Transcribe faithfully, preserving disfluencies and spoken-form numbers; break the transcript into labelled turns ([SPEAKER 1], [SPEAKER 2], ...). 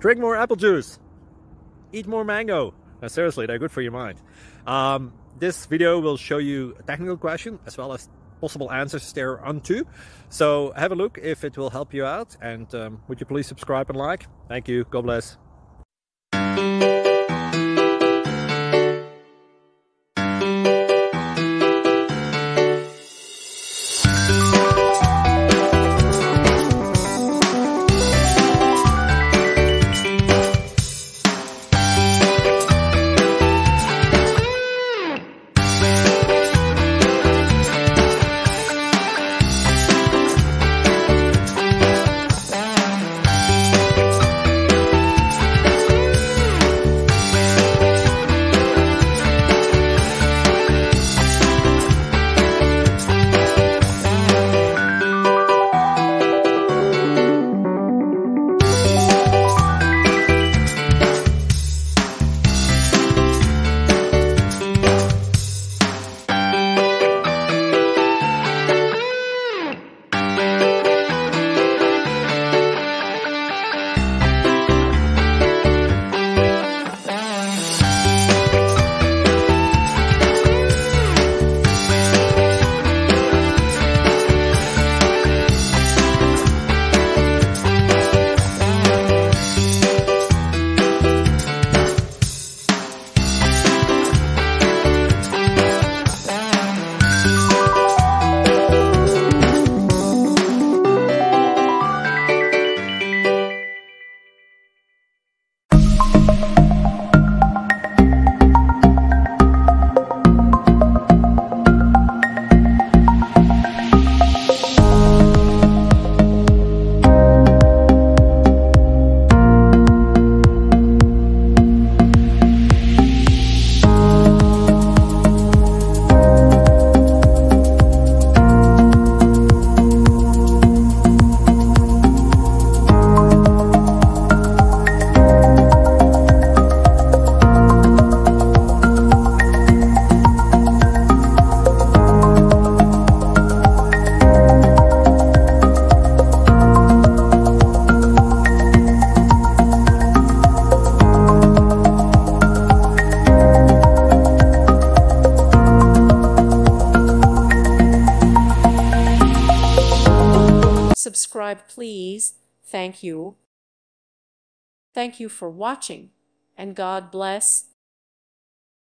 [SPEAKER 1] Drink more apple juice. Eat more mango. No, seriously, they're good for your mind. Um, this video will show you a technical question as well as possible answers thereunto. So have a look if it will help you out. And um, would you please subscribe and like? Thank you. God bless.
[SPEAKER 2] Subscribe, please. Thank you. Thank you for watching, and God bless.